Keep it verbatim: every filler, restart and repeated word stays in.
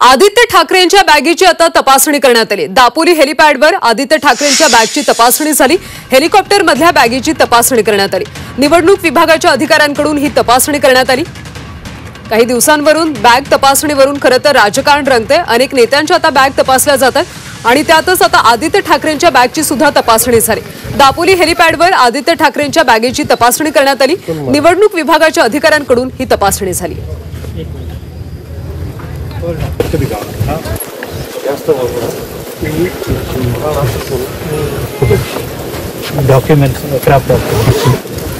आदित्य ठाकरेंच्या बॅगेची आता तपासणी करण्यात आली। दापोली हेलिपॅडवर आदित्य ठाकरेंच्या बॅगची तपासणी झाली। हेलिकॉप्टर मधल्या बॅगेची तपासणी करण्यात आली। निवडणूक विभागाच्या अधिकाऱ्यांकडून ही तपासणी करण्यात आली। काही दिवसांवरून बॅग तपासणीवरून खरं तर राजकारण रंगते। अनेक नेत्यांच्या आता बॅग तपासल्या जातात आणि त्यातच आता आदित्य ठाकरेंच्या बॅगची सुद्धा तपासणी झाली। दापोली हेलिपॅडवर आदित्य ठाकरेंच्या बॅगेची तपासणी करण्यात आली। निवडणूक विभागाच्या अधिकाऱ्यांकडून ही तपासणी झाली। Documents craft